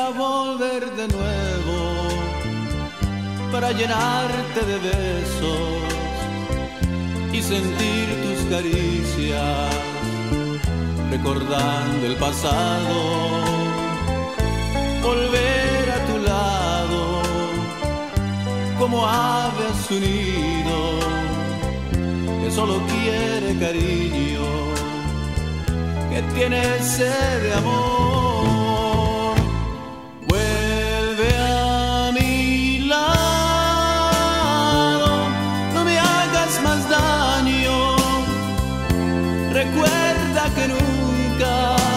volver de nuevo para llenarte de besos y sentir tus caricias, recordando el pasado, volver a tu lado como ave a su nido, que solo quiere cariño, que tiene sed de amor. Vuelve a mi lado, no me hagas más daño. Recuerda que nunca,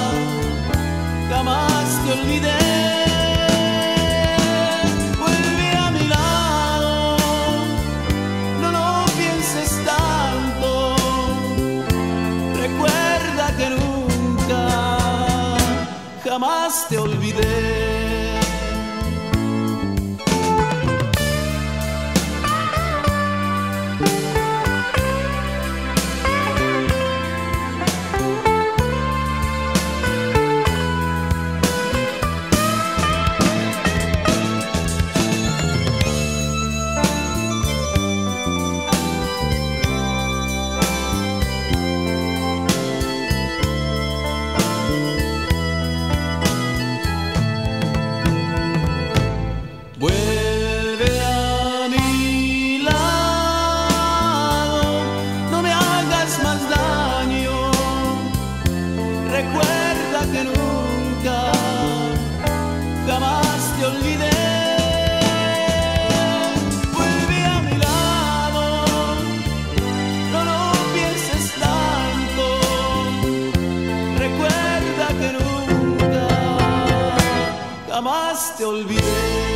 jamás te olvidé. Vuelve a mi lado, no lo pienses tanto. Recuerda que nunca, jamás te olvidé. Vuelve a mi lado, no me hagas más daño. Recuerda que nunca, jamás te olvidé. Vuelve a mi lado, no lo pienses tanto. Recuerda que nunca, jamás te olvidé.